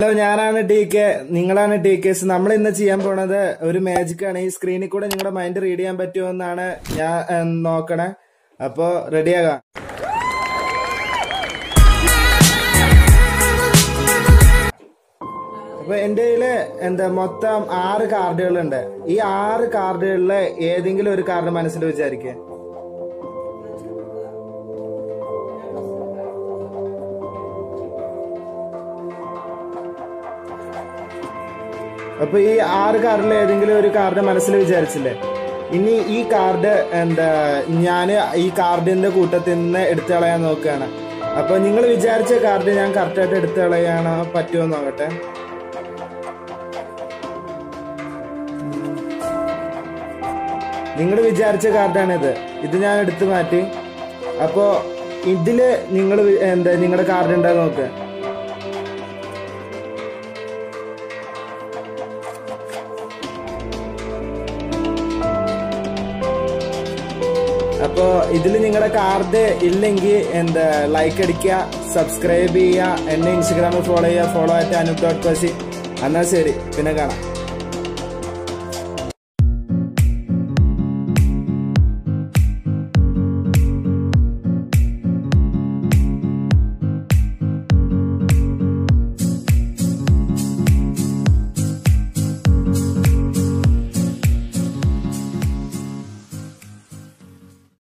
ഞാനാണ് DK, നിങ്ങളാണ് DKs. നമ്മൾ ഇന്ന് ചെയ്യാൻ പോണത് ഒരു മാജിക് ആണ്. ഈ സ്ക്രീനിൽ കൂടെ നിങ്ങളുടെ മൈൻഡ് റീഡ് ചെയ്യാൻ പറ്റുമോ എന്നാണ് ഞാൻ നോക്കണേ. അപ്പൊ റെഡിയാകാം. അപ്പൊ എന്റെ കയ്യില് മൊത്തം 6 കാർഡുകളുണ്ട്. ഈ 6 കാർഡുകളില് ഏതെങ്കിലും ഒരു കാർഡ് മനസ്സിൽ വിചാരിക്കുക. അപ്പൊ ഈ 6 കാർഡിൽ ഏതെങ്കിലും ഒരു കാർഡ് മനസ്സിൽ വിചാരിച്ചില്ലേ? ഇനി ഈ കാർഡ് ഞാന് ഈ കാർഡിന്റെ കൂട്ടത്തിൽ നിന്ന് എടുത്തു കളയാൻ നോക്കുകയാണ്. അപ്പൊ നിങ്ങൾ വിചാരിച്ച കാർഡ് ഞാൻ കറക്റ്റായിട്ട് എടുത്തു കളയാനോ പറ്റുമോ നോക്കട്ടെ. നിങ്ങൾ വിചാരിച്ച കാർഡാണിത്. ഇത് ഞാൻ എടുത്തു മാറ്റി. അപ്പോ ഇതില് നിങ്ങൾ നിങ്ങളുടെ കാർഡ് ഉണ്ടോ നോക്ക്. അപ്പോ ഇതിൽ നിങ്ങളുടെ കാർഡ് ഇല്ലെങ്കിൽ ലൈക്ക് അടിക്കുക, സബ്സ്ക്രൈബ് ചെയ്യുക, എന്നെ ഇൻസ്റ്റഗ്രാമിൽ ഫോളോ ചെയ്യുക. Follow @anoop.pasi. എന്നാ ശരി, പിന്നെ കാണാം.